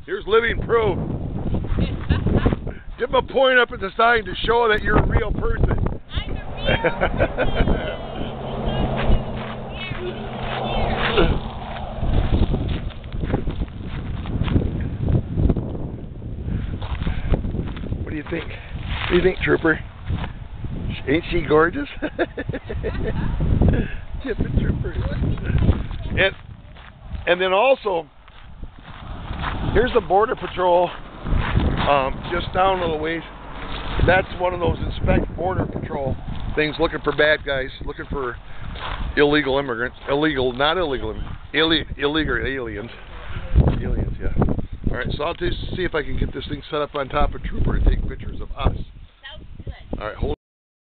Here's living proof. Give him a point up at the sign to show that you're a real person. I'm a real person. What do you think? What do you think, Trooper? Ain't she gorgeous? Tip and Trooper. And then also, here's the Border Patrol, just down a little ways. That's one of those inspect Border Patrol things, looking for bad guys, looking for illegal immigrants, illegal aliens. Aliens, yeah. All right, so I'll just see if I can get this thing set up on top of Trooper and take pictures of us. Sounds good. All right, hold.